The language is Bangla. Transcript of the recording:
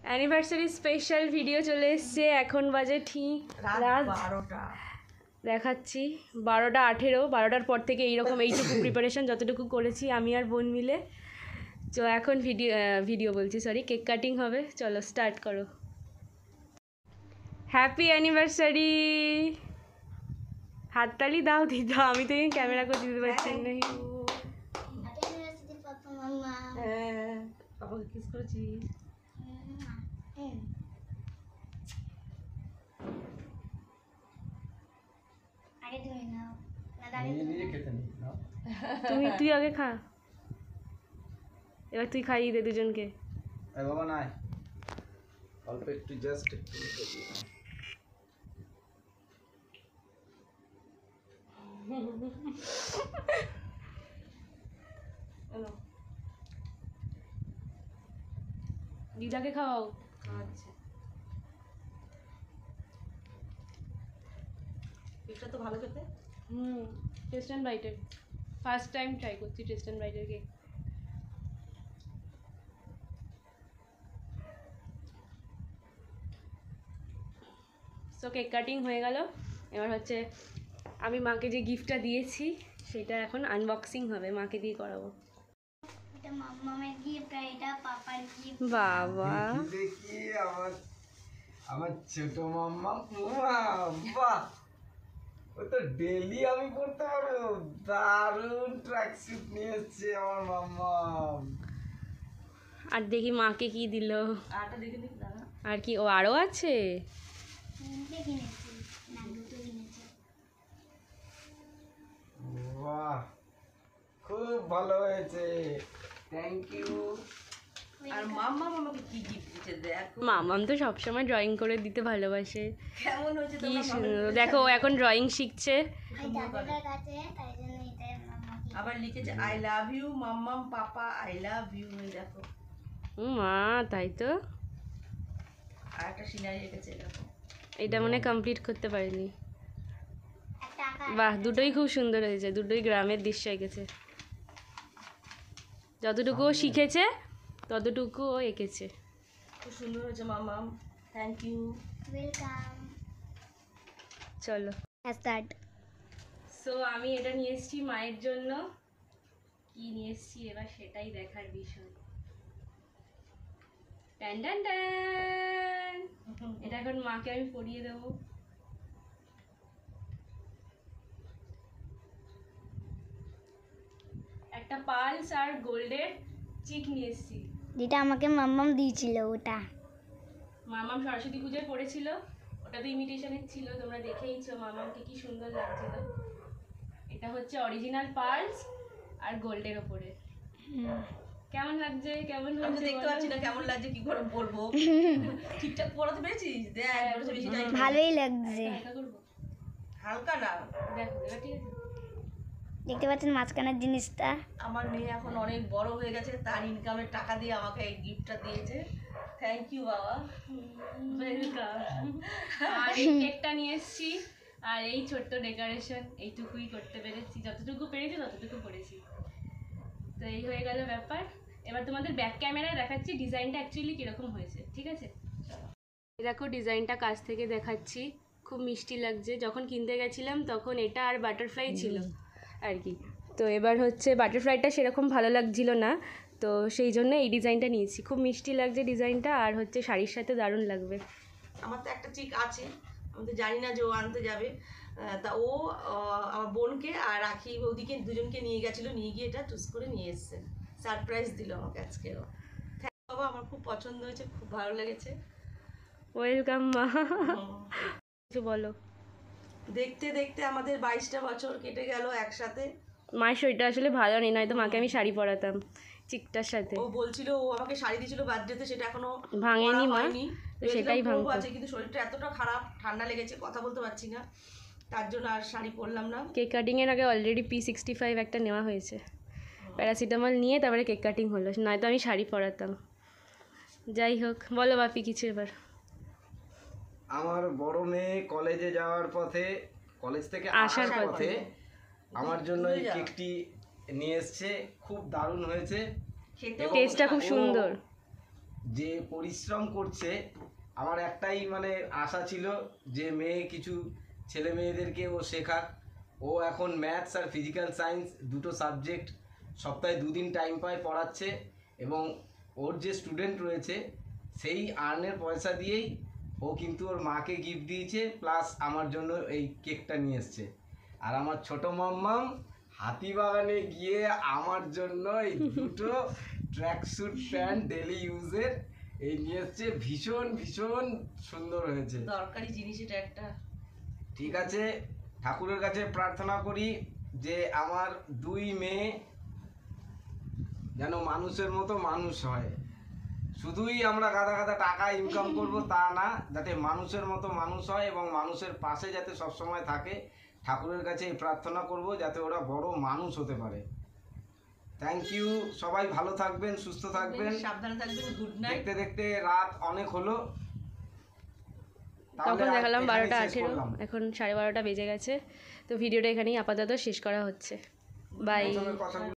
অ্যানিভার্সারি স্পেশাল ভিডিও চলে এসছে। এখন বাজে ঠিক রাত 12টা দেখাচ্ছি 12:18। 12টার পর থেকে এইরকম এইটুকু প্রিপারেশন যতটুকু করেছি আমি আর বোন মিলে। তো এখন ভিডিও বলছি, সরি, কেক কাটিং হবে। চলো স্টার্ট করো। Happy anniversary. হাততালি দাও দিদা, আমি তো ক্যামেরা করে দিতে পারছি না। হ্যাঁ বাবাকে কিস করেছিস? তুই আগে খা, এবার তুই খাইয়ে দে দুজনকে। বাবা নাই, অল্প একটু জাস্ট একটু দিদাকে খাওয়াও। আচ্ছা, কেকটা তো ভালো খেতে। টেস্ট অ্যান্ড বাইটের ফার্স্ট টাইম ট্রাই করছি, টেস্ট অ্যান্ড বাইটের কেক। সো কেক কাটিং হয়ে গেল। এবার হচ্ছে আমি মাকে যে গিফটটা দিয়েছি সেটা এখন আনবক্সিং হবে, মাকে দিয়ে করাবো। এটা মাম্মামের গিফট আর এটা পাপার গিফট। বাবা দেখি আমার ছোট মাম্মা। বাহ, ও তো ডেলি আমি পড়তে পারবো। দারুণ ট্র্যাকস্যুট নিয়ে এসছে আমার মাম্মা। আর দেখি মাকে কি দিল। আটা দেখে দেখি দাদা। আর কি ও আরও আছে? তিনটে কিনেছি, না দুটো কিনেছি। বাহ, খুব ভালো হয়েছে, থ্যাংক ইউ। আর মাম্মা আমাকে কি গিফট দিয়েছে দেখো। মামাম তো সবসময় ড্রয়িং করে দিতে ভালোবাসে। কেমন হয়েছে কি তোমরা সুন্দর, দেখো ও এখন ড্রয়িং শিখছে। আর দাদাটার কাছে, তাই জন্য এটা মাম্মাকে। আবার লিখেছে আই লাভ ইউ মাম্মাম পাপা, আই লাভ ইউ। এই দেখো, মা তাই তো। আর একটা সিনারি রেখেছে দেখো। এটা মনে কমপ্লিট করতে পারিনি। একটা আঁকা বাহ, দুটোই খুব সুন্দর হয়েছে, দুটোই গ্রামের দৃশ্য এঁকেছে। যতটুকু ও শিখেছে ততটুকু ও এঁকেছে। খুব সুন্দর হয়েছে মাম্মাম, থ্যাংক ইউ। ওয়েলকাম। চলো স্টার্ট। সো আমি এটা নিয়ে এসেছি মায়ের জন্য। কি নিয়ে এসেছি এবার সেটাই দেখার বিষয়। টান টান টান। এটা এখন মাকে আমি পরিয়ে দেবো। একটা পালস আর গোল্ডের চিক নিয়ে এসেছি। যেটা আমাকে মাম্মাম দিয়েছিল ওটা। মামাম সরস্বতী পুজোয় পড়েছিল, ওটা তো ইমিটেশনের ছিল, তোমরা দেখেইছো মামামকে কি সুন্দর লাগছিল। এটা হচ্ছে অরিজিনাল পার্লস আর গোল্ডের ওপরে। কেমন লাগছে? কেমন আমি তো হচ্ছে দেখতে পাচ্ছি না কেমন লাগছে, কি করে বলবো। ঠিকঠাক পড়াতে পেরেছিস? দেখ বলেছে বেশি টাইম ভালোই লাগছে। হালকা করবো? হালকা না। দেখো এবার ঠিক আছে। দেখতে পাচ্ছেন মাঝখানের জিনিসটা। আমার মেয়ে এখন অনেক বড় হয়ে গেছে, তার ইনকামের টাকা দিয়ে আমাকে এই গিফটটা দিয়েছে। থ্যাংক ইউ বাবা। ওয়েলকাম। আর এই কেকটা নিয়ে এসেছি আর এই ছোট্ট ডেকোরেশন, এইটুকুই করতে পেরেছি, যতটুকু পেরেছি ততটুকু করেছি। তো এই হয়ে গেল ব্যাপার। এবার তোমাদের ব্যাক ক্যামেরায় দেখাচ্ছি ডিজাইনটা অ্যাকচুয়ালি কীরকম হয়েছে, ঠিক আছে? দেখো ডিজাইনটা কাছ থেকে দেখাচ্ছি, খুব মিষ্টি লাগছে। যখন কিনতে গেছিলাম তখন এটা আর বাটারফ্লাই ছিল আর কি। তো এবার হচ্ছে বাটারফ্লাইটা সেরকম ভালো লাগছিল না, তো সেই জন্য এই ডিজাইনটা নিয়েছি। খুব মিষ্টি লাগছে ডিজাইনটা, আর হচ্ছে শাড়ির সাথে দারুণ লাগবে। আমার তো একটা চিক আছে, আমি তো জানি না যে ও আনতে যাবে। তা ও আমার বোনকে আর রাখি ওদিকে দুজনকে নিয়ে গেছিলো, নিয়ে গিয়ে এটা চুজ করে নিয়ে এসছে। সারপ্রাইজ দিল আমাকে আজকেও। থ্যাংক বাবা, আমার খুব পছন্দ হয়েছে, খুব ভালো লেগেছে। ওয়েলকাম মা। কিছু বলো। দেখতে দেখতে আমাদের 22টা বছর কেটে গেল একসাথে। মায়ের শরীরটা আসলে ভালো নেই, নয়তো মাকে আমি শাড়ি পরাতাম চিকটার সাথে। ও বলছিল ও আমাকে শাড়ি দিয়েছিল বার্থডেতে, সেটা এখনো ভাঙেনি মা, হয়নি। তো সেটাই ভাঙবো। আছে কিন্তু শরীরটা এতটা খারাপ, ঠান্ডা লেগেছে, কথা বলতে পারছি না, তার জন্য আর শাড়ি পরলাম না। কেক কাটিংয়ের আগে অলরেডি P65 একটা নেওয়া হয়েছে, প্যারাসিটামল নিয়ে তারপরে কেক কাটিং হলো, নয়তো আমি শাড়ি পরাতাম। যাই হোক, বলো বাপি কিছু এবার। আমার বড় মেয়ে কলেজে যাওয়ার পথে, কলেজ থেকে আসার পথে আমার জন্য এই কেকটি নিয়ে এসছে। খুব দারুণ হয়েছে, খেতেও টেস্টটা খুব সুন্দর। যে পরিশ্রম করছে, আমার একটাই মানে আশা ছিল যে মেয়ে কিছু ছেলে মেয়েদেরকে ও শেখাক। ও এখন ম্যাথস আর ফিজিক্যাল সায়েন্স দুটো সাবজেক্ট সপ্তাহে 2 দিন টাইম পায় পড়াচ্ছে, এবং ওর যে স্টুডেন্ট রয়েছে সেই আর্নের পয়সা দিয়েই ও কিন্তু ওর মাকে গিফট দিয়েছে, প্লাস আমার জন্য এই কেকটা নিয়ে এসছে। আর আমার ছোট মাম্মাম হাতিবাগানে গিয়ে আমার জন্য এই দুটো ট্র্যাকস্যুট প্যান্ট ডেলি ইউজের এই নিয়ে এসছে, ভীষণ ভীষণ সুন্দর হয়েছে। দরকারি জিনিস এটা একটা। ঠিক আছে, ঠাকুরের কাছে প্রার্থনা করি যে আমার 2 মেয়ে যেন মানুষের মতো মানুষ হয়। শুধুই আমরা গাদা গাদা টাকা ইনকাম করব তা না, যাতে মানুষের মতো মানুষ হয় এবং মানুষের পাশে যাতে সবসময় থাকে। ঠাকুরের কাছে এই প্রার্থনা করব যাতে ওরা বড় মানুষ হতে পারে। থ্যাংক ইউ, সবাই ভালো থাকবেন, সুস্থ থাকবেন, সাবধানে থাকবেন। Good night. দেখতে দেখতে রাত অনেক হলো। তখন তাহলে দেখালাম এখানেই 12টা শেষ 18, করলাম। এখন 12:30 বেজে গেছে। তো ভিডিওটা এখানেই আপাতত শেষ করা হচ্ছে। বাই। প্রথমে কথা